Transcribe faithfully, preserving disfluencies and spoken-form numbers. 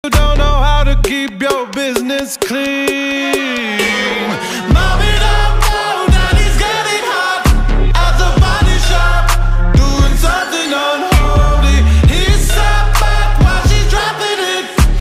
don't know how to keep your business clean.